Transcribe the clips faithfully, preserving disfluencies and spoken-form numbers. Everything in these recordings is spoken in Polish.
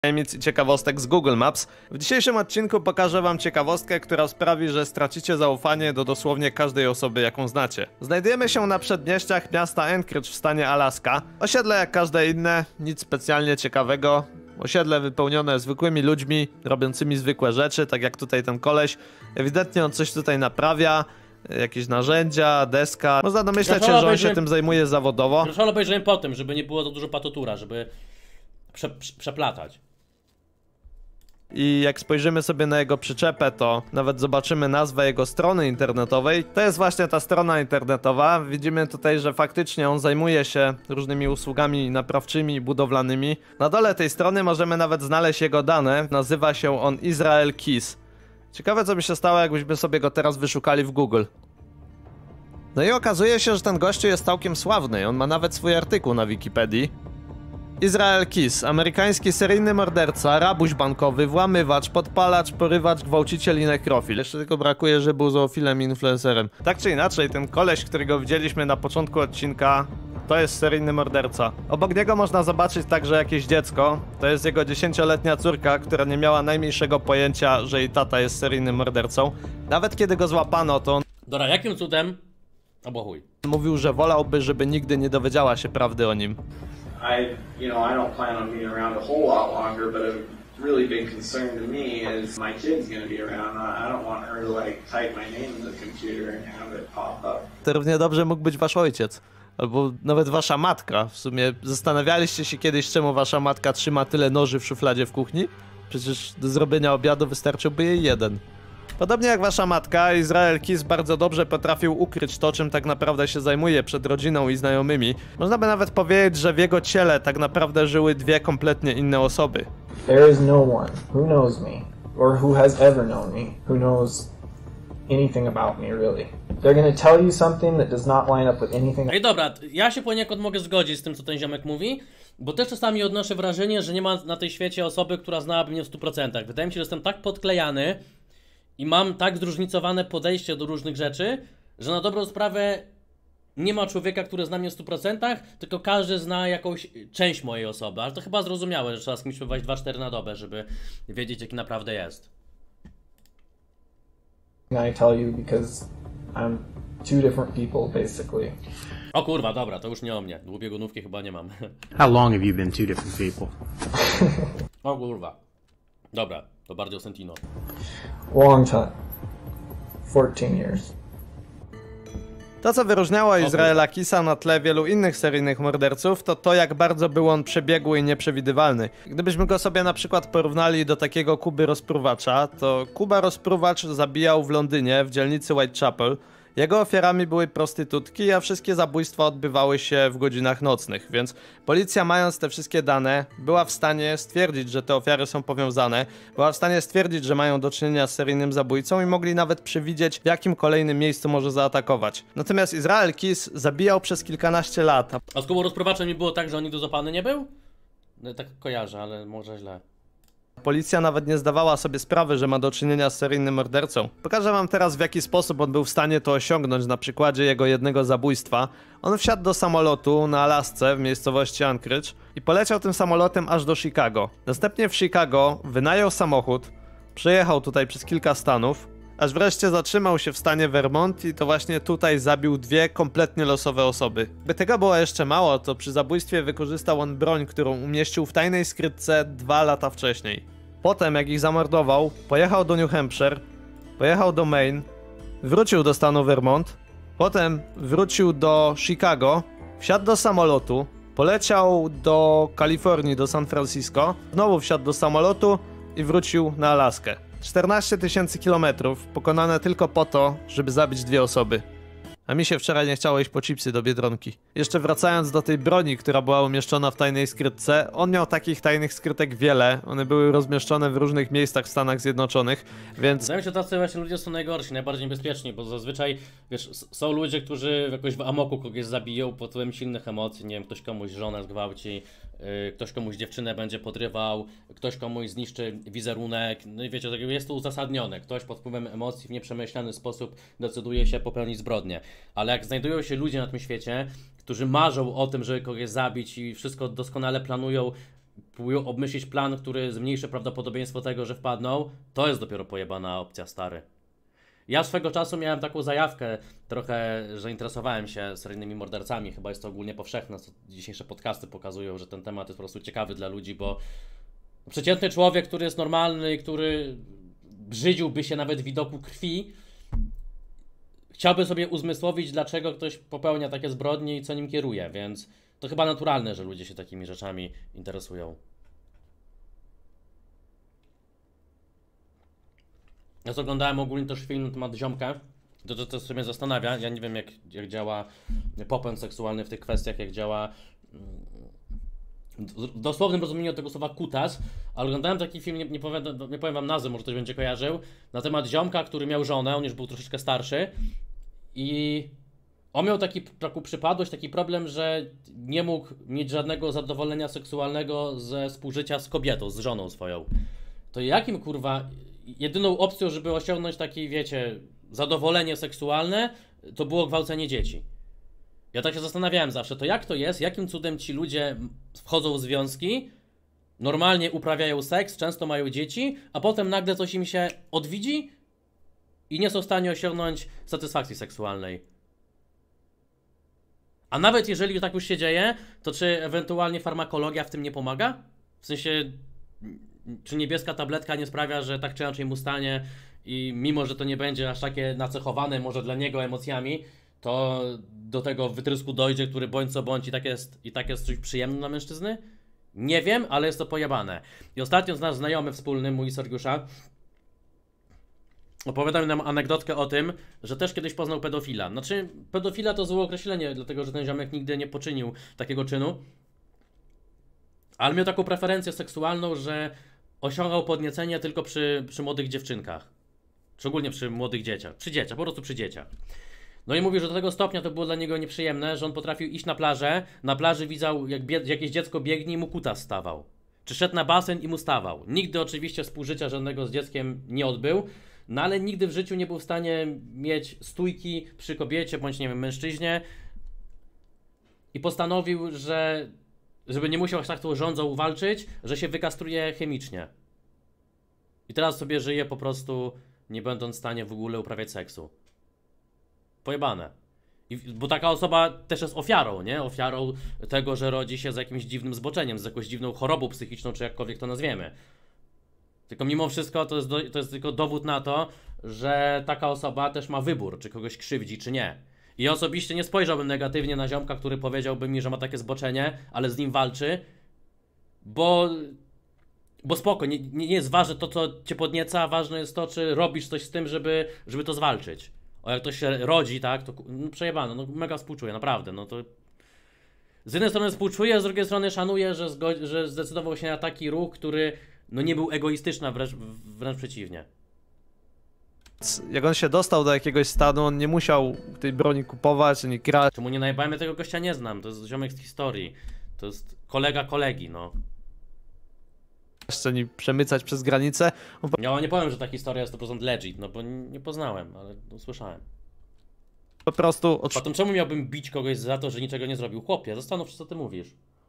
tajemnic i ciekawostek z Google Maps. W dzisiejszym odcinku pokażę wam ciekawostkę, która sprawi, że stracicie zaufanie do dosłownie każdej osoby, jaką znacie. Znajdujemy się na przedmieściach miasta Anchorage w stanie Alaska. Osiedle jak każde inne, nic specjalnie ciekawego. Osiedle wypełnione zwykłymi ludźmi, robiącymi zwykłe rzeczy, tak jak tutaj ten koleś. Ewidentnie on coś tutaj naprawia. Jakieś narzędzia, deska. Można domyśleć się, że on się tym zajmuje zawodowo. Proszę, ale obejrzałem po tym, żeby nie było za dużo patotura, żeby prze, prze, przeplatać. I jak spojrzymy sobie na jego przyczepę, to nawet zobaczymy nazwę jego strony internetowej. To jest właśnie ta strona internetowa. Widzimy tutaj, że faktycznie on zajmuje się różnymi usługami naprawczymi i budowlanymi. Na dole tej strony możemy nawet znaleźć jego dane. Nazywa się on Israel Keys. Ciekawe, co by się stało, jakbyśmy sobie go teraz wyszukali w Google. No i okazuje się, że ten gościu jest całkiem sławny. On ma nawet swój artykuł na Wikipedii. Israel Keys, amerykański seryjny morderca, rabuś bankowy, włamywacz, podpalacz, porywacz, gwałciciel i nekrofil. Jeszcze tylko brakuje, że był zoofilem i influencerem. Tak czy inaczej, ten koleś, którego widzieliśmy na początku odcinka, to jest seryjny morderca. Obok niego można zobaczyć także jakieś dziecko. To jest jego dziesięcioletnia córka, która nie miała najmniejszego pojęcia, że jej tata jest seryjnym mordercą. Nawet kiedy go złapano, to on... Dobra, jakim cudem? Albo chuj. Mówił, że wolałby, żeby nigdy nie dowiedziała się prawdy o nim. I, you know, I don't plan on being around a whole lot longer, but a really big concern to me is my kid's gonna be around. I don't want her to like type my name in the computer and have it pop up. To równie dobrze mógł być wasz ojciec. Albo nawet wasza matka. W sumie zastanawialiście się kiedyś, czemu wasza matka trzyma tyle noży w szufladzie w kuchni? Przecież do zrobienia obiadu wystarczyłby jej jeden. Podobnie jak wasza matka, Israel Keys bardzo dobrze potrafił ukryć to, czym tak naprawdę się zajmuje przed rodziną i znajomymi. Można by nawet powiedzieć, że w jego ciele tak naprawdę żyły dwie kompletnie inne osoby. There is no one who knows me, or who has ever known me, who knows anything about me, really. They're gonna tell you something that does not line up with anything. Ej, dobra, ja się poniekąd mogę zgodzić z tym, co ten ziomek mówi, bo też czasami odnoszę wrażenie, że nie ma na tej świecie osoby, która znałaby mnie w stu procentach. Wydaje mi się, że jestem tak podklejany i mam tak zróżnicowane podejście do różnych rzeczy, że na dobrą sprawę nie ma człowieka, który zna mnie w stu procentach, tylko każdy zna jakąś część mojej osoby. Ale to chyba zrozumiałe, że trzeba z kimś przebywać dwa cztery na dobę, żeby wiedzieć, jaki naprawdę jest. I tell you because I'm two different people, basically. O kurwa, dobra, to już nie o mnie. Dwubiegunówki chyba nie mam. How long have you been two different people? O kurwa. Dobra, to bardziej o Sentino. Long time. fourteen years. To, co wyróżniało Israela Keysa na tle wielu innych seryjnych morderców, to to, jak bardzo był on przebiegły i nieprzewidywalny. Gdybyśmy go sobie na przykład porównali do takiego Kuby Rozpruwacza, to Kuba Rozpruwacz zabijał w Londynie, w dzielnicy Whitechapel. Jego ofiarami były prostytutki, a wszystkie zabójstwa odbywały się w godzinach nocnych, więc policja, mając te wszystkie dane, była w stanie stwierdzić, że te ofiary są powiązane, była w stanie stwierdzić, że mają do czynienia z seryjnym zabójcą i mogli nawet przewidzieć, w jakim kolejnym miejscu może zaatakować. Natomiast Israel Keys zabijał przez kilkanaście lat. A z Kubą Rozpruwaczem nie było tak, że on nigdy złapany nie był? No, tak kojarzę, ale może źle. Policja nawet nie zdawała sobie sprawy, że ma do czynienia z seryjnym mordercą. Pokażę wam teraz, w jaki sposób on był w stanie to osiągnąć na przykładzie jego jednego zabójstwa. On wsiadł do samolotu na Alasce w miejscowości Anchorage i poleciał tym samolotem aż do Chicago. Następnie w Chicago wynajął samochód, przejechał tutaj przez kilka stanów, aż wreszcie zatrzymał się w stanie Vermont i to właśnie tutaj zabił dwie kompletnie losowe osoby. By tego było jeszcze mało, to przy zabójstwie wykorzystał on broń, którą umieścił w tajnej skrytce dwa lata wcześniej. Potem, jak ich zamordował, pojechał do New Hampshire, pojechał do Maine, wrócił do stanu Vermont, potem wrócił do Chicago, wsiadł do samolotu, poleciał do Kalifornii, do San Francisco, znowu wsiadł do samolotu i wrócił na Alaskę. czternaście tysięcy kilometrów pokonane tylko po to, żeby zabić dwie osoby. A mi się wczoraj nie chciało iść po chipsy do Biedronki. Jeszcze wracając do tej broni, która była umieszczona w tajnej skrytce, on miał takich tajnych skrytek wiele. One były rozmieszczone w różnych miejscach w Stanach Zjednoczonych, więc... Wydaje mi się, że tacy właśnie ludzie są najgorsi, najbardziej niebezpieczni, bo zazwyczaj, wiesz, są ludzie, którzy jakoś w amoku kogoś zabiją pod wpływem silnych emocji, nie wiem, ktoś komuś żonę zgwałci, yy, ktoś komuś dziewczynę będzie podrywał, ktoś komuś zniszczy wizerunek, no i wiecie, jest to uzasadnione, ktoś pod wpływem emocji w nieprzemyślany sposób decyduje się popełnić zbrodnię. Ale jak znajdują się ludzie na tym świecie, którzy marzą o tym, żeby kogoś zabić i wszystko doskonale planują próbują obmyślić plan, który zmniejszy prawdopodobieństwo tego, że wpadną, to jest dopiero pojebana opcja, stary. Ja swego czasu miałem taką zajawkę, trochę zainteresowałem się seryjnymi mordercami, chyba jest to ogólnie powszechne, co dzisiejsze podcasty pokazują, że ten temat jest po prostu ciekawy dla ludzi, bo przeciętny człowiek, który jest normalny i który brzydziłby się nawet widoku krwi, chciałby sobie uzmysłowić, dlaczego ktoś popełnia takie zbrodnie i co nim kieruje, więc to chyba naturalne, że ludzie się takimi rzeczami interesują. Ja oglądałem ogólnie też film na temat ziomka, to, to, to sobie mnie zastanawia, ja nie wiem jak, jak działa popęd seksualny w tych kwestiach, jak działa w dosłownym rozumieniu tego słowa kutas, ale oglądałem taki film, nie, nie, powiem, nie powiem wam nazwy, może ktoś będzie kojarzył, na temat ziomka, który miał żonę, on już był troszeczkę starszy i on miał taki, taką przypadłość, taki problem, że nie mógł mieć żadnego zadowolenia seksualnego ze współżycia z kobietą, z żoną swoją. To jakim kurwa, jedyną opcją, żeby osiągnąć takie, wiecie, zadowolenie seksualne, to było gwałcenie dzieci. Ja tak się zastanawiałem zawsze, to jak to jest, jakim cudem ci ludzie wchodzą w związki, normalnie uprawiają seks, często mają dzieci, a potem nagle coś im się odwidzi i nie są w stanie osiągnąć satysfakcji seksualnej. A nawet jeżeli tak już się dzieje, to czy ewentualnie farmakologia w tym nie pomaga? W sensie, czy niebieska tabletka nie sprawia, że tak czy inaczej mu stanie i mimo, że to nie będzie aż takie nacechowane może dla niego emocjami, to do tego wytrysku dojdzie, który bądź co bądź i tak jest, i tak jest coś przyjemne dla mężczyzny? Nie wiem, ale jest to pojebane. I ostatnio nasz znajomy wspólny, mój Sergiusza, opowiadał nam anegdotkę o tym, że też kiedyś poznał pedofila. Znaczy, pedofila to złe określenie, dlatego że ten ziomek nigdy nie poczynił takiego czynu. Ale miał taką preferencję seksualną, że osiągał podniecenie tylko przy, przy młodych dziewczynkach. Szczególnie przy młodych dzieciach. Przy dzieciach, po prostu przy dzieciach. No i mówi, że do tego stopnia to było dla niego nieprzyjemne, że on potrafił iść na plażę, na plaży widział jak bied- jakieś dziecko biegnie i mu kutas stawał. Czy szedł na basen i mu stawał. Nigdy oczywiście współżycia żadnego z dzieckiem nie odbył, no ale nigdy w życiu nie był w stanie mieć stójki przy kobiecie, bądź nie wiem, mężczyźnie. I postanowił, że żeby nie musiał aż tak tą żądzą walczyć, że się wykastruje chemicznie. I teraz sobie żyje po prostu, nie będąc w stanie w ogóle uprawiać seksu. Pojebane. I, bo taka osoba też jest ofiarą, nie? Ofiarą tego, że rodzi się z jakimś dziwnym zboczeniem, z jakąś dziwną chorobą psychiczną, czy jakkolwiek to nazwiemy. Tylko mimo wszystko to jest, do, to jest tylko dowód na to, że taka osoba też ma wybór, czy kogoś krzywdzi, czy nie. I osobiście nie spojrzałbym negatywnie na ziomka, który powiedziałby mi, że ma takie zboczenie, ale z nim walczy, bo, bo spoko, nie, nie jest ważne to, co cię podnieca, ważne jest to, czy robisz coś z tym, żeby, żeby to zwalczyć. O, jak to się rodzi, tak, to no, przejebano, no mega współczuję, naprawdę, no to... Z jednej strony współczuję, z drugiej strony szanuję, że, zgo- że zdecydował się na taki ruch, który no nie był egoistyczny, a wręcz, wręcz przeciwnie. Jak on się dostał do jakiegoś stanu, on nie musiał tej broni kupować, ani grać. Czemu nie najebałem? Ja tego gościa nie znam, to jest ziomek z historii. To jest kolega kolegi, no. Ani przemycać przez granicę. On Ja nie powiem, że ta historia jest sto procent legit, no bo nie poznałem, ale usłyszałem. po prostu Potem czemu miałbym bić kogoś za to, że niczego nie zrobił? Chłopie, zastanów się, co ty mówisz.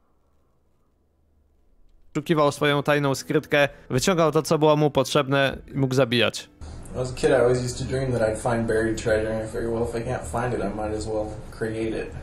odszukiwał swoją tajną skrytkę, wyciągał to, co było mu potrzebne i mógł zabijać. When I was a kid, I always used to dream that I'd find buried treasure, and I figured, well, if I can't find it, I might as well create it.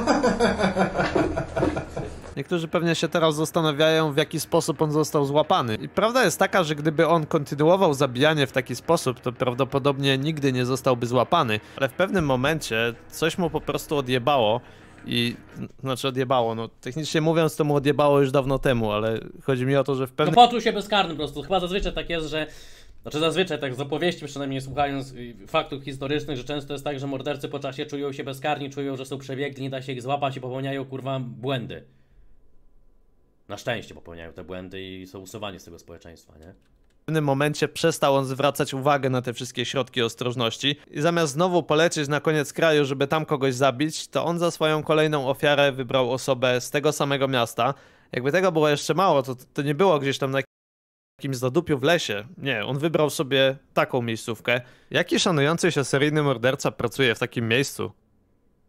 Niektórzy pewnie się teraz zastanawiają, w jaki sposób on został złapany. I prawda jest taka, że gdyby on kontynuował zabijanie w taki sposób, to prawdopodobnie nigdy nie zostałby złapany. Ale w pewnym momencie coś mu po prostu odjebało i... Znaczy odjebało, no technicznie mówiąc to mu odjebało już dawno temu, ale chodzi mi o to, że w No pewnym... poczuł się bezkarny po prostu. Chyba zazwyczaj tak jest, że... Znaczy zazwyczaj tak z opowieści, przynajmniej słuchając faktów historycznych, że często jest tak, że mordercy po czasie czują się bezkarni, czują, że są przebiegli, nie da się ich złapać i popełniają kurwa błędy. Na szczęście popełniają te błędy i są usuwani z tego społeczeństwa, nie? W pewnym momencie przestał on zwracać uwagę na te wszystkie środki ostrożności i zamiast znowu polecieć na koniec kraju, żeby tam kogoś zabić, to on za swoją kolejną ofiarę wybrał osobę z tego samego miasta. Jakby tego było jeszcze mało, to, to nie było gdzieś tam na jakimś zadupiu w lesie. Nie, on wybrał sobie taką miejscówkę. Jaki szanujący się seryjny morderca pracuje w takim miejscu?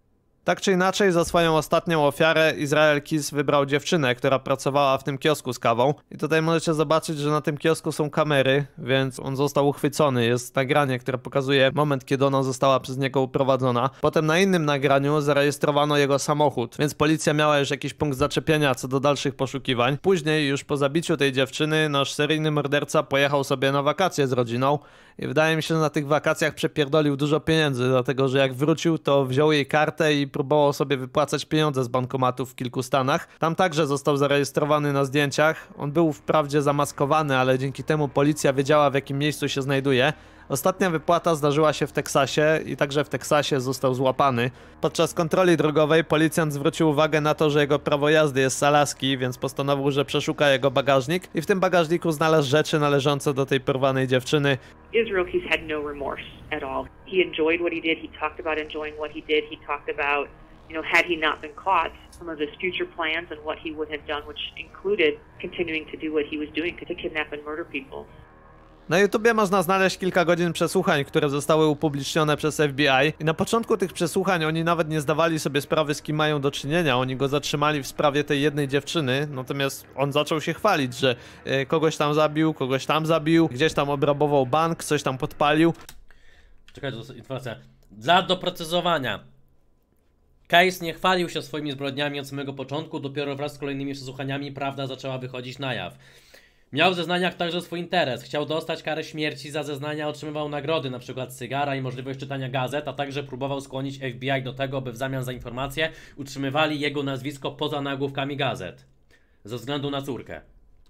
Tak czy inaczej, za swoją ostatnią ofiarę Israel Keys wybrał dziewczynę, która pracowała w tym kiosku z kawą. I tutaj możecie zobaczyć, że na tym kiosku są kamery, więc on został uchwycony. Jest nagranie, które pokazuje moment, kiedy ona została przez niego uprowadzona. Potem na innym nagraniu zarejestrowano jego samochód, więc policja miała już jakiś punkt zaczepienia co do dalszych poszukiwań. Później, już po zabiciu tej dziewczyny, nasz seryjny morderca pojechał sobie na wakacje z rodziną i wydaje mi się, że na tych wakacjach przepierdolił dużo pieniędzy, dlatego że jak wrócił, to wziął jej kartę i próbował sobie wypłacać pieniądze z bankomatów w kilku stanach. Tam także został zarejestrowany na zdjęciach. On był wprawdzie zamaskowany, ale dzięki temu policja wiedziała, w jakim miejscu się znajduje. Ostatnia wypłata zdarzyła się w Teksasie i także w Teksasie został złapany. Podczas kontroli drogowej policjant zwrócił uwagę na to, że jego prawo jazdy jest z Alaski, więc postanowił, że przeszuka jego bagażnik i w tym bagażniku znalazł rzeczy należące do tej porwanej dziewczyny. Israel Keys had no remorse at all. He enjoyed what he did. He talked about enjoying what he did. He talked about, you know, had he not been caught, some of his future plans and what he would have done, which included continuing to do what he was doing, to kidnap and murder people. Na YouTubie można znaleźć kilka godzin przesłuchań, które zostały upublicznione przez F B I i na początku tych przesłuchań oni nawet nie zdawali sobie sprawy, z kim mają do czynienia. Oni go zatrzymali w sprawie tej jednej dziewczyny, natomiast on zaczął się chwalić, że y, kogoś tam zabił, kogoś tam zabił, gdzieś tam obrabował bank, coś tam podpalił. Czekaj, to jest informacja. Dla doprecyzowania. Case nie chwalił się swoimi zbrodniami od samego początku, dopiero wraz z kolejnymi przesłuchaniami prawda zaczęła wychodzić na jaw. Miał w zeznaniach także swój interes. Chciał dostać karę śmierci, za zeznania otrzymywał nagrody, np. cygara i możliwość czytania gazet, a także próbował skłonić F B I do tego, by w zamian za informacje utrzymywali jego nazwisko poza nagłówkami gazet. Ze względu na córkę.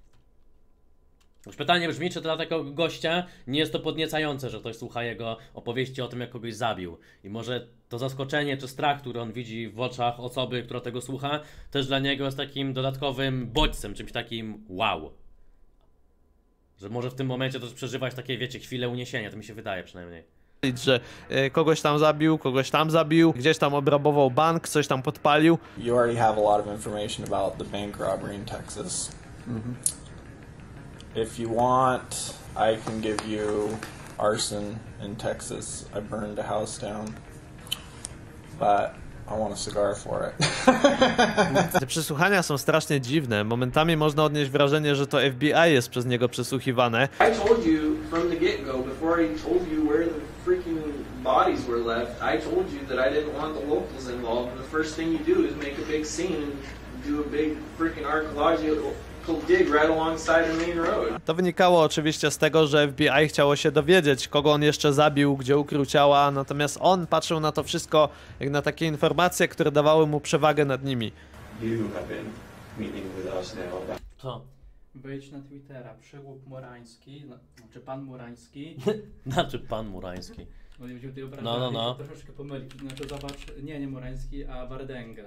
Już pytanie brzmi, czy dla tego gościa nie jest to podniecające, że ktoś słucha jego opowieści o tym, jak kogoś zabił. I może to zaskoczenie czy strach, który on widzi w oczach osoby, która tego słucha, też dla niego jest takim dodatkowym bodźcem, czymś takim wow. Że może w tym momencie też przeżywać takie, wiecie, chwilę uniesienia, to mi się wydaje przynajmniej. Że y, kogoś tam zabił, kogoś tam zabił, gdzieś tam obrabował bank, coś tam podpalił. You already have a lot of information about the bank robbery in Texas. Mm-hmm. If you want, I can give you arson in Texas. I burned a house down, but I want a cigar for it. Te przesłuchania są strasznie dziwne. Momentami można odnieść wrażenie, że to F B I jest przez niego przesłuchiwane. I told you from the get-go, before I told you where the freaking bodies were left, I told you that I didn't want the locals involved. And the first thing you do is make a big scene and do a big freaking archaeological dig right alongside the main road. To wynikało oczywiście z tego, że F B I chciało się dowiedzieć, kogo on jeszcze zabił, gdzie ukrył ciała, natomiast on patrzył na to wszystko jak na takie informacje, które dawały mu przewagę nad nimi. Co? Wejdź na Twittera, Przygłup Murański, znaczy pan Murański. Znaczy pan Murański. No, nie no, no, no. Troszeczkę pomylić, znaczy zobacz, nie, nie Murański, a Wardęga.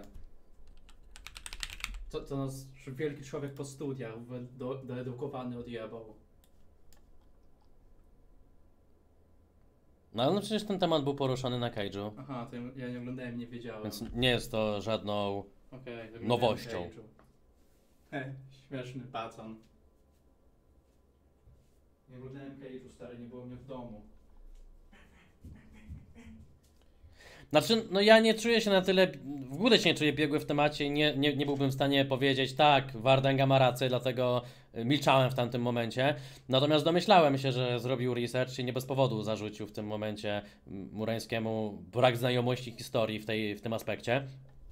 Co, co nas wielki człowiek po studiach, do, doedukowany odjebał. No ale przecież ten temat był poruszany na Cage'u. Aha, to ja nie oglądałem, nie wiedziałem. Więc nie jest to żadną okay, nowością. He, śmieszny pacan. Nie oglądałem Cage'u, stary, nie było mnie w domu. Znaczy, no ja nie czuję się na tyle, w ogóle się nie czuję biegły w temacie, nie, nie, nie byłbym w stanie powiedzieć, tak, Wardęga ma rację, dlatego milczałem w tamtym momencie. Natomiast domyślałem się, że zrobił research i nie bez powodu zarzucił w tym momencie Murańskiemu brak znajomości historii w, tej, w tym aspekcie.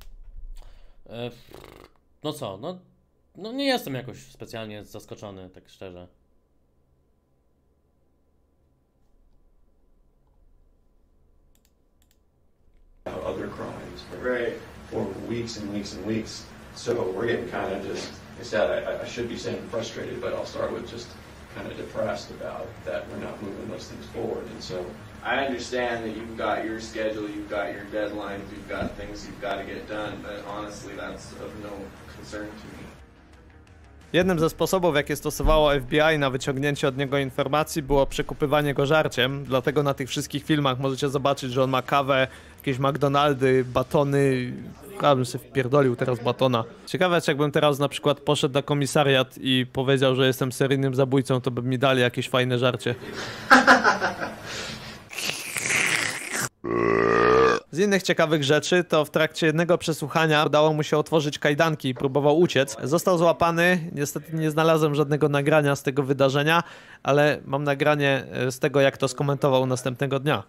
No co, no, no nie jestem jakoś specjalnie zaskoczony, tak szczerze. Other crimes for, Right. for weeks and weeks and weeks. So we're getting kind of just, I said, I, I should be saying frustrated, but I'll start with just kind of depressed about that we're not moving those things forward. And so I understand that you've got your schedule, you've got your deadlines, you've got things you've got to get done, but honestly, that's of no concern to me. Jednym ze sposobów, jakie stosowało F B I na wyciągnięcie od niego informacji, było przekupywanie go żarciem, dlatego na tych wszystkich filmach możecie zobaczyć, że on ma kawę, jakieś McDonaldy, batony. Ja bym sobie wpierdolił teraz batona. Ciekawe, czy jakbym teraz na przykład poszedł na komisariat i powiedział, że jestem seryjnym zabójcą, to by mi dali jakieś fajne żarcie. Z innych ciekawych rzeczy, to w trakcie jednego przesłuchania udało mu się otworzyć kajdanki i próbował uciec. Został złapany, niestety nie znalazłem żadnego nagrania z tego wydarzenia, ale mam nagranie z tego, jak to skomentował następnego dnia.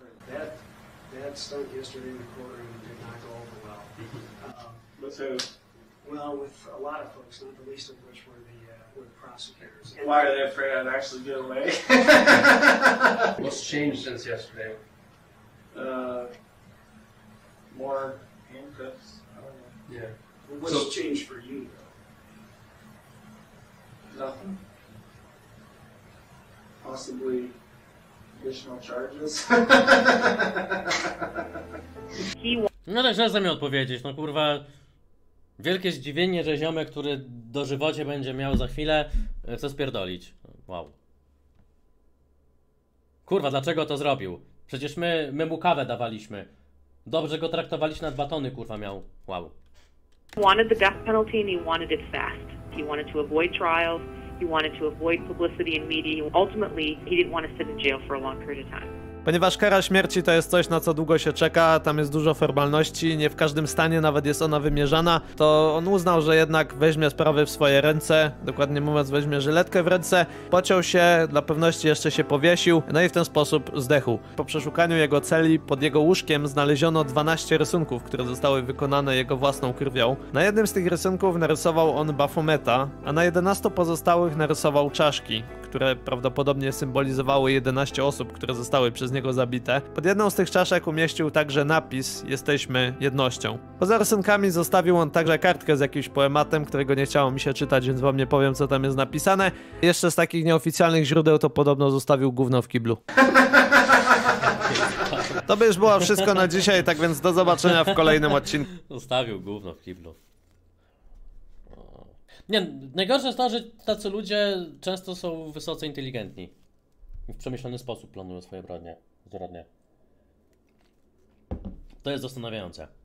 Why are they afraid I'd actually get away? What's changed since yesterday? Uh, more handcuffs. I don't know. Yeah. What's So- changed for you, though? Nothing. Possibly additional charges. He No tak, że mi odpowiedzieć, no kurwa. Wielkie zdziwienie, że ziomek, który dożywocie będzie miał za chwilę, chce spierdolić. Wow. Kurwa, dlaczego to zrobił? Przecież my, my mu kawę dawaliśmy. Dobrze go traktowaliśmy, na dwa tony kurwa miał. Wow. wanted the death penalty and he wanted it fast. He wanted to avoid trials. He wanted to avoid publicity and media. Ultimately, he didn't want to sit in jail for a long period of time. Ponieważ kara śmierci to jest coś, na co długo się czeka, tam jest dużo formalności, nie w każdym stanie nawet jest ona wymierzana, to on uznał, że jednak weźmie sprawy w swoje ręce, dokładnie mówiąc weźmie żyletkę w ręce, pociął się, dla pewności jeszcze się powiesił, no i w ten sposób zdechł. Po przeszukaniu jego celi pod jego łóżkiem znaleziono dwanaście rysunków, które zostały wykonane jego własną krwią. Na jednym z tych rysunków narysował on Bafometa, a na jedenastu pozostałych narysował czaszki, które prawdopodobnie symbolizowały jedenaście osób, które zostały przez niego zabite. Pod jedną z tych czaszek umieścił także napis "Jesteśmy jednością". Poza rysunkami zostawił on także kartkę z jakimś poematem, którego nie chciało mi się czytać, więc wam nie powiem, co tam jest napisane. Jeszcze z takich nieoficjalnych źródeł to podobno zostawił gówno w kiblu. To by już było wszystko na dzisiaj, tak więc do zobaczenia w kolejnym odcinku. Zostawił gówno w kiblu. Nie, najgorsze jest to, że tacy ludzie często są wysoce inteligentni i w przemyślany sposób planują swoje zbrodnie. To jest zastanawiające.